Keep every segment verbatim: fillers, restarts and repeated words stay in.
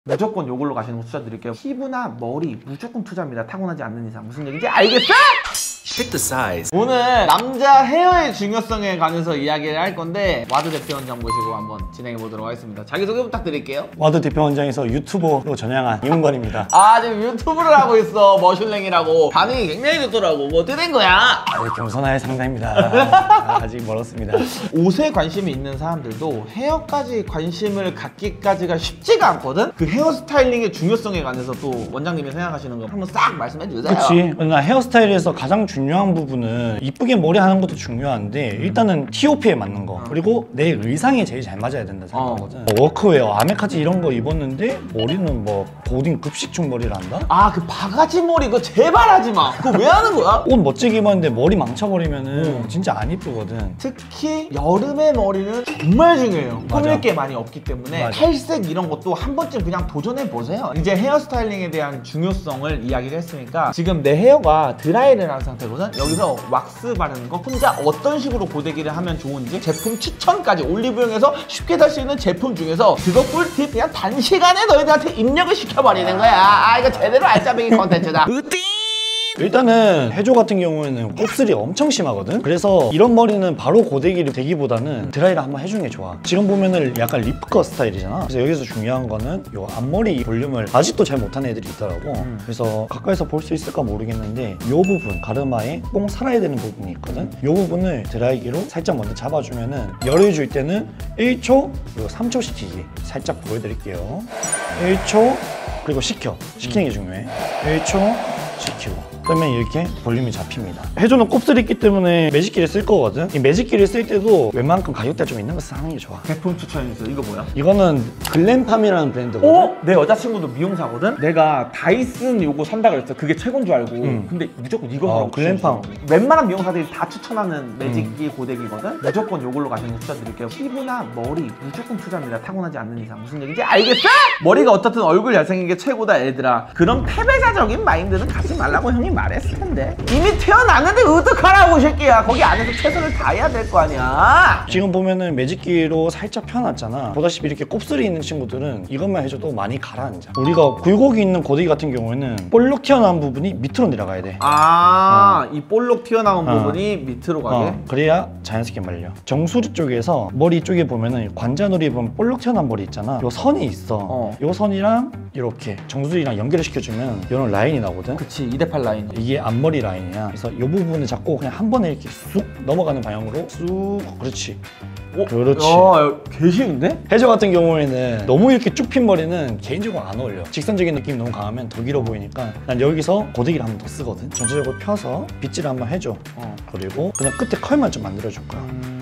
무조건 요걸로 가시는 거 추천드릴게요. 피부나 머리 무조건 투자입니다. 타고나지 않는 이상. 무슨 얘기인지 알겠어? Pick the size. 오늘 남자 헤어의 중요성에 관해서 이야기를 할 건데 와드 대표원장 모시고 한번 진행해 보도록 하겠습니다. 자기소개 부탁드릴게요. 와드 대표원장에서 유튜버로 전향한 이문관입니다. 아 지금 유튜브를 하고 있어. 머슐랭이라고. 반응이 굉장히 좋더라고. 뭐 어떻게 된 거야? 네, 겸손할 상사입니다. 아직 멀었습니다. 옷에 관심이 있는 사람들도 헤어까지 관심을 갖기까지가 쉽지가 않거든? 그 헤어스타일링의 중요성에 관해서 또 원장님이 생각하시는 거 한번 싹 말씀해 주세요. 그치. 나 헤어스타일에서 가장 중요한 부분은 이쁘게 머리 하는 것도 중요한데 일단은 티오피에 맞는 거 그리고 내 의상에 제일 잘 맞아야 된다 생각하거든. 어. 뭐 워크웨어, 아메카지 이런 거 입었는데 머리는 뭐 고딩 급식충 머리를 한다? 아 그 바가지 머리 그거 제발 하지 마. 그거 왜 하는 거야? 옷 멋지게 입었는데 머리 망쳐버리면은 음. 진짜 안 이쁘거든. 특히 여름의 머리는 정말 중요해요. 맞아. 꾸밀 게 많이 없기 때문에 맞아. 탈색 이런 것도 한 번쯤 그냥 도전해 보세요. 이제 헤어스타일링에 대한 중요성을 이야기를 했으니까 지금 내 헤어가 드라이를 한 상태거든. 여기서 왁스 바르는 거 혼자 어떤 식으로 고데기를 하면 좋은지 제품 추천까지 올리브영에서 쉽게 살 수 있는 제품 중에서 그거 꿀팁 그냥 단시간에 너희들한테 입력을 시켜버리는 거야. 아 이거 제대로 알짜배기 컨텐츠다. 일단은 해조 같은 경우에는 곱슬이 엄청 심하거든. 그래서 이런 머리는 바로 고데기를 대기보다는 드라이를 한번 해주는 게 좋아. 지금 보면은 약간 리프컷 스타일이잖아. 그래서 여기서 중요한 거는 요 앞머리 볼륨을 아직도 잘 못하는 애들이 있더라고. 음. 그래서 가까이서 볼 수 있을까 모르겠는데 요 부분 가르마에 꼭 살아야 되는 부분이 있거든. 요 부분을 드라이기로 살짝 먼저 잡아주면은 열을 줄 때는 일 초 그리고 삼 초 시키기 살짝 보여드릴게요. 일 초 그리고 식혀. 식히는 게 중요해. 일 초 식히고 그러면 이렇게 볼륨이 잡힙니다. 해조는 곱슬이 있기 때문에 매직기를 쓸 거거든. 이 매직기를 쓸 때도 웬만큼 가격대 좀 있는 거 사는 게 좋아. 제품 추천해주세요. 이거 뭐야? 이거는 글램팜이라는 브랜드거든. 어? 내 여자친구도 미용사거든? 내가 다이슨 요거 산다 그랬어. 그게 최고인 줄 알고. 음. 근데 무조건 이거 어, 사라고 글램팜. 추천해줘. 웬만한 미용사들이 다 추천하는 매직기 고데기거든? 무조건 요걸로 가시는 거 추천드릴게요. 피부나 머리 무조건 투자입니다. 타고나지 않는 이상. 무슨 얘기인지 알겠어? 머리가 어떻든 얼굴 잘생긴 게 최고다 얘들아. 그런 패배자적인 마인드는 갖지 말라고 형이 말했을 텐데. 이미 태어났는데 어떡하라고 이 새끼야. 거기 안에서 최선을 다해야 될 거 아니야. 지금 보면은 매직기로 살짝 펴놨잖아. 보다시피 이렇게 곱슬이 있는 친구들은 이것만 해줘도 많이 가라앉아. 우리가 굴곡이 있는 고데기 같은 경우에는 볼록 튀어나온 부분이 밑으로 내려가야 돼. 아, 어. 이 볼록 튀어나온 어. 부분이 밑으로 가게? 어, 그래야 자연스럽게 말려. 정수리 쪽에서 머리 쪽에 보면은 관자놀이 보면 볼록 튀어나온 머리 있잖아. 요 선이 있어. 어. 요 선이랑 이렇게 정수리랑 연결을 시켜주면 이런 라인이 나거든. 그치, 이 대 팔 라인. 이게 앞머리 라인이야. 그래서 이 부분을 잡고 그냥 한 번에 이렇게 쑥 넘어가는 방향으로 쑥. 그렇지. 오, 그렇지. 야, 개 쉬운데? 해저 같은 경우에는 너무 이렇게 쭉 핀 머리는 개인적으로 안 어울려. 직선적인 느낌이 너무 강하면 더 길어 보이니까 난 여기서 고데기를 한 번 더 쓰거든. 전체적으로 펴서 빗질 한번 해줘. 어. 그리고 그냥 끝에 컬만 좀 만들어줄 거야. 음...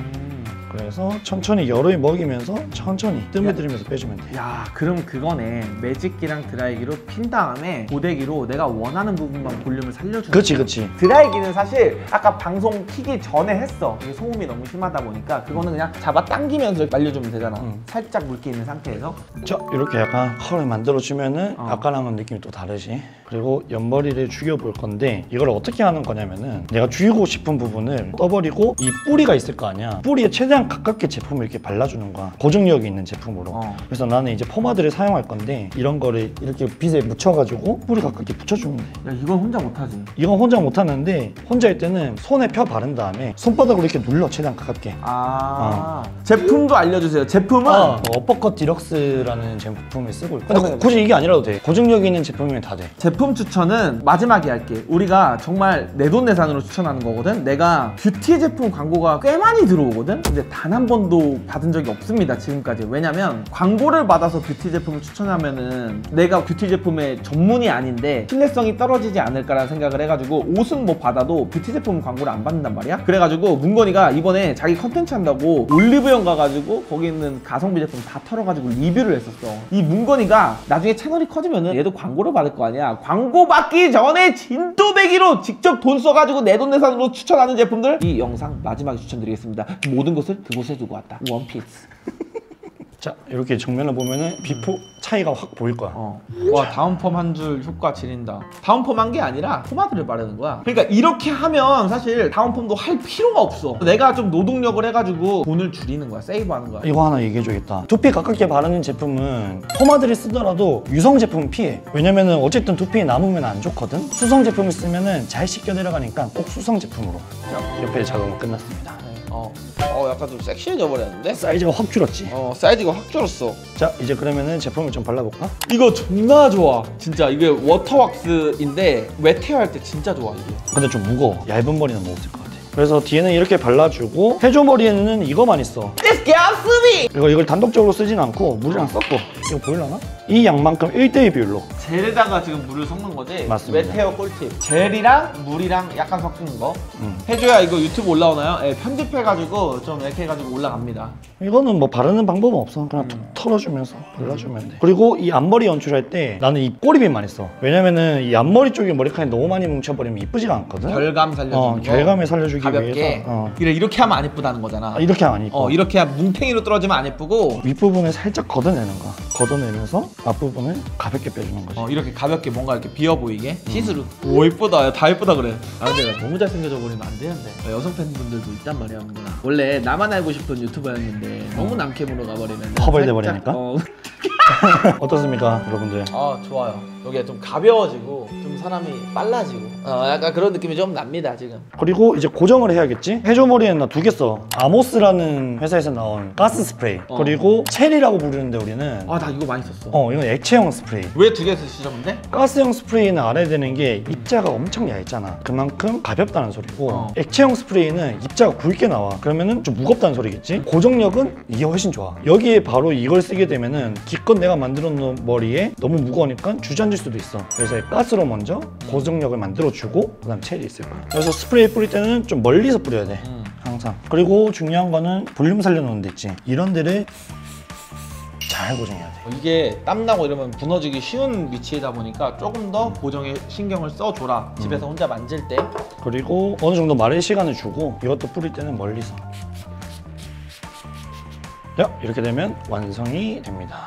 그래서 천천히 열을 먹이면서 천천히 뜸을 들이면서 빼주면 돼. 야, 그럼 그거네. 매직기랑 드라이기로 핀 다음에 고데기로 내가 원하는 부분만 볼륨을 살려주는. 그치 그치. 드라이기는 사실 아까 방송 키기 전에 했어. 이게 소음이 너무 심하다 보니까 그거는 그냥 잡아 당기면서 말려주면 되잖아. 응. 살짝 물기 있는 상태에서. 자, 이렇게 약간 컬을 만들어주면은 어. 아까랑은 느낌이 또 다르지. 그리고 옆머리를 죽여볼 건데 이걸 어떻게 하는 거냐면은 내가 죽이고 싶은 부분을 떠버리고 이 뿌리가 있을 거 아니야. 뿌리에 최대한 가깝게 제품을 이렇게 발라주는 거야. 고정력이 있는 제품으로. 어. 그래서 나는 이제 포마드를 사용할 건데 이런 거를 이렇게 빗에 묻혀가지고 뿌리 가깝게 붙여주면 돼. 야, 이건 혼자 못하지. 이건 혼자 못하는데 혼자일 때는 손에 펴 바른 다음에 손바닥으로 이렇게 눌러 최대한 가깝게. 아 어. 제품도 알려주세요. 제품은 어, 어퍼컷 디럭스라는 제품을 쓰고 있고 근데 굳이 이게 아니라도 돼. 고정력 있는 제품이면 다 돼. 제품 추천은 마지막에 할게. 우리가 정말 내돈내산으로 추천하는 거거든. 내가 뷰티 제품 광고가 꽤 많이 들어오거든. 근데 단 한 번도 받은 적이 없습니다 지금까지. 왜냐면 광고를 받아서 뷰티 제품을 추천하면은 내가 뷰티 제품의 전문이 아닌데 신뢰성이 떨어지지 않을까라는 생각을 해가지고 옷은 뭐 받아도 뷰티 제품 광고를 안 받는단 말이야. 그래가지고 문건이가 이번에 자기 컨텐츠 한다고 올리브영 가가지고 거기 있는 가성비 제품 다 털어가지고 리뷰를 했었어. 이 문건이가 나중에 채널이 커지면은 얘도 광고를 받을 거 아니야. 광고 받기 전에 진또배기로 직접 돈 써가지고 내돈내산으로 추천하는 제품들 이 영상 마지막에 추천드리겠습니다. 모든 것을 그곳에 두고 왔다. 원피스. 자 이렇게 정면을 보면은 비포 차이가 확 보일 거야. 어. 와 다운펌 한 줄 효과 지린다. 다운펌 한 게 아니라 포마드를 바르는 거야. 그러니까 이렇게 하면 사실 다운펌도 할 필요가 없어. 내가 좀 노동력을 해가지고 돈을 줄이는 거야. 세이브하는 거야. 이거 하나 얘기해줘야겠다. 두피 가깝게 바르는 제품은 포마드를 쓰더라도 유성 제품은 피해. 왜냐면은 어쨌든 두피에 남으면 안 좋거든. 수성 제품을 쓰면은 잘 씻겨 내려가니까 꼭 수성 제품으로. 자, 옆에 작업은 끝났습니다. 어. 어 약간 좀 섹시해져 버렸는데? 사이즈가 확 줄었지. 어 사이즈가 확 줄었어. 자 이제 그러면은 제품을 좀 발라볼까? 이거 존나 좋아. 진짜 이게 워터왁스인데 웨트웨어 할 때 진짜 좋아 이게. 근데 좀 무거워. 얇은 머리는 못 쓸 것 같아. 그래서 뒤에는 이렇게 발라주고 해조 머리에는 이거만 있어. This gassy! 이거 이걸 단독적으로 쓰진 않고 물이랑 섞고. 이거 보이려나? 이 양만큼 일 대 일 비율로. 젤에다가 지금 물을 섞는 거지? 맞습니다. 웨테어 꿀팁. 젤이랑 물이랑 약간 섞는 거. 음. 해줘야 이거 유튜브 올라오나요? 예, 편집해가지고 좀 이렇게 해가지고 올라갑니다. 이거는 뭐 바르는 방법은 없어. 그냥 음. 툭 털어주면서 발라주면 돼. 그리고 이 앞머리 연출할 때 나는 이 꼬리빗 많이 써. 왜냐면은 이 앞머리 쪽에 머리카락이 너무 많이 뭉쳐버리면 이쁘지가 않거든. 결감 살려주는 어, 거. 결감을 살려주기 가볍게. 위해서. 어. 이래 이렇게 하면 안 이쁘다는 거잖아. 아, 이렇게 하면 안 이뻐. 어 이렇게 하면 뭉탱이로 떨어지면 안 이쁘고. 윗부분을 살짝 걷어내는 거야. 걷어내면서 앞부분을 가볍게 빼주는 거지. 어 이렇게 가볍게 뭔가 이렇게 비어 보이게 시스루. 오 이쁘다. 다 이쁘다 그래. 아 근데 내가 너무 잘생겨져 버리면 안 되는데. 여성 팬분들도 있단 말이야 뭔가. 원래 나만 알고 싶은 유튜버였는데 너무 남캠으로 가버리면 허벌돼 버리니까? 어. 어떻습니까 여러분들? 아 좋아요. 여기가 좀 가벼워지고 좀 사람이 빨라지고 어 약간 그런 느낌이 좀 납니다 지금. 그리고 이제 고정을 해야겠지? 해조 머리에는 나 두 개 써. 아모스라는 회사에서 나온 가스 스프레이. 어. 그리고 체리라고 부르는데 우리는 아 나 이거 많이 썼어. 어 이건 액체형 스프레이. 왜 두 개 쓰시죠 근데? 가스형 스프레이는 알아야 되는 게 입자가 엄청 얇잖아. 그만큼 가볍다는 소리고 어. 액체형 스프레이는 입자가 굵게 나와. 그러면은 좀 무겁다는 소리겠지? 고정력은 이게 훨씬 좋아. 여기에 바로 이걸 쓰게 되면은 기껏 내가 만들어 놓은 머리에 너무 무거우니까 주저앉을 수도 있어. 그래서 가스로 먼저 고정력을 만들어주고 그 다음 체리 있을 거야. 그래서 스프레이 뿌릴 때는 좀 멀리서 뿌려야 돼. 음. 항상. 그리고 중요한 거는 볼륨 살려놓는 데 있지. 이런 데를 잘 고정해야 돼. 어, 이게 땀나고 이러면 무너지기 쉬운 위치이다 보니까 조금 더 고정에 신경을 써줘라. 집에서 혼자 만질 때. 그리고 어느 정도 마를 시간을 주고 이것도 뿌릴 때는 멀리서. 자, 이렇게 되면 완성이 됩니다.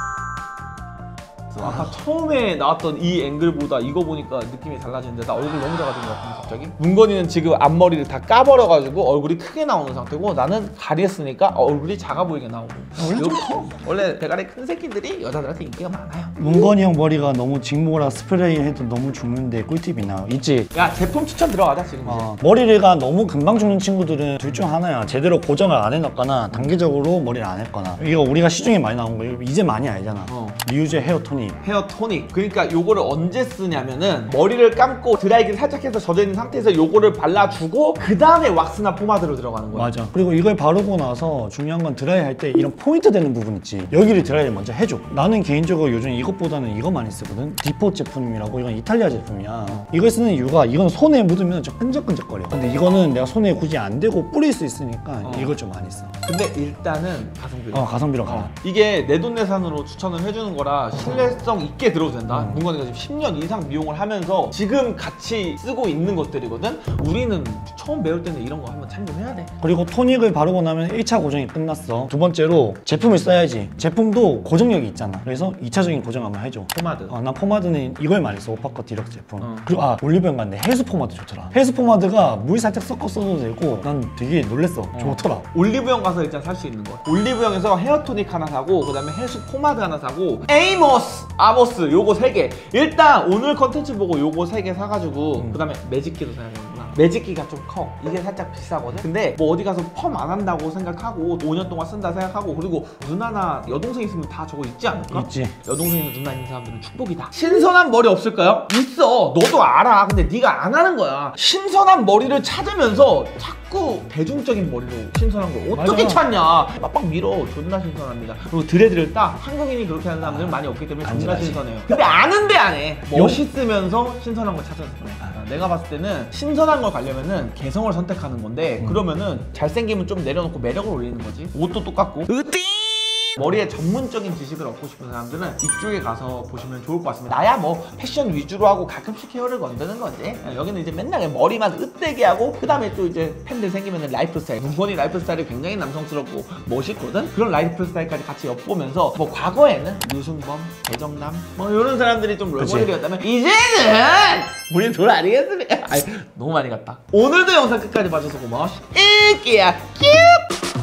아까 처음에 나왔던 이 앵글보다 이거 보니까 느낌이 달라지는데 나 얼굴 너무 작아진 것 같은데 갑자기? 문건이는 지금 앞머리를 다 까버려가지고 얼굴이 크게 나오는 상태고 나는 가리했으니까 얼굴이 작아 보이게 나오고. 원래 좀 커. 원래 대가리 큰 새끼들이 여자들한테 인기가 많아요. 문건이 형 머리가 너무 직모라 스프레이 해도 너무 죽는데 꿀팁이 나 있지? 야 제품 추천 들어가자 지금 이제. 어, 머리가 너무 금방 죽는 친구들은 둘 중 하나야. 제대로 고정을 안 해놨거나 단계적으로 머리를 안 했거나. 이거 우리가 시중에 많이 나온 거 이제 많이 알잖아. 어. 리우제 헤어 토닉. 헤어 토닉. 그러니까 요거를 언제 쓰냐면은 머리를 감고 드라이기를 살짝 해서 젖어있는 상태에서 요거를 발라주고 그 다음에 왁스나 포마드로 들어가는 거야. 맞아. 그리고 이걸 바르고 나서 중요한 건 드라이 할 때 이런 포인트 되는 부분 있지. 여기를 드라이를 먼저 해줘. 나는 개인적으로 요즘 이것보다는 이거 많이 쓰거든. 디포 제품이라고. 이건 이탈리아 제품이야. 이걸 쓰는 이유가 이건 손에 묻으면 좀 끈적끈적거려. 근데 이거는 내가 손에 굳이 안 대고 뿌릴 수 있으니까 어. 이걸 좀 많이 써. 근데 일단은 가성비. 어, 가성비로 가. 어. 이게 내돈내산으로 추천을 해주는 거라 신뢰성 있게 들어도 된다. 음. 문건이가 지금 십 년 이상 미용을 하면서 지금 같이 쓰고 있는 것들이거든. 우리는 처음 배울 때는 이런 거 한번 참고해야 돼. 그리고 토닉을 바르고 나면 일 차 고정이 끝났어. 두 번째로 제품을 써야지. 제품도 고정력이 있잖아. 그래서 이 차적인 고정 한번 해줘. 포마드. 어, 난 포마드는 이걸 많이 써. 오파컷 디럭스 제품. 어. 그리고 아 올리브영 갔는데 해수 포마드 좋더라. 해수 포마드가 물 살짝 섞어 써도 되고 난 되게 놀랬어. 좋더라. 올리브영 가서 일단 살 수 있는 거. 올리브영에서 헤어 토닉 하나 사고 그다음에 해수 포마드 하나 사고 에이모스, 아모스 요거 세 개. 일단 오늘 컨텐츠 보고 요거 세 개 사가지고 음. 그다음에 매직기도 사야 되는구나. 매직기가 좀 커. 이게 살짝 비싸거든. 근데 뭐 어디 가서 펌 안 한다고 생각하고 오 년 동안 쓴다 생각하고 그리고 누나나 여동생 있으면 다 저거 있지 않을까? 있지. 여동생이나 누나 있는 사람들은 축복이다. 신선한 머리 없을까요? 있어. 너도 알아. 근데 네가 안 하는 거야. 신선한 머리를 찾으면서 자꾸 대중적인 머리로 신선한 걸 어떻게 맞아. 찾냐? 빡빡 밀어. 존나 신선합니다. 그리고 드레드를 딱 한국인이 그렇게 하는 사람들은 많이 없기 때문에 존나 간지나지. 신선해요. 근데 아는데 안 해. 용- 멋있으면서 신선한 걸 찾아서 그래. 아, 내가 봤을 때는 신선한 걸 가려면은 개성을 선택하는 건데 음. 그러면은 잘생기면 좀 내려놓고 매력을 올리는 거지. 옷도 똑같고. 으띠! 머리에 전문적인 지식을 얻고 싶은 사람들은 이쪽에 가서 보시면 좋을 것 같습니다. 나야 뭐 패션 위주로 하고 가끔씩 헤어를 건드는 거지. 여기는 이제 맨날 머리만 으떼게 하고 그 다음에 또 이제 팬들 생기면 라이프 스타일, 문건이 라이프 스타일이 굉장히 남성스럽고 멋있거든. 그런 라이프 스타일까지 같이 엿보면서 뭐 과거에는 유승범, 배정남 뭐 이런 사람들이 좀 롤모델이었다면 이제는 우린 돌 아니겠습니까? 아니 너무 많이 갔다. 오늘도 영상 끝까지 봐줘서 고마워. 일기야 큐.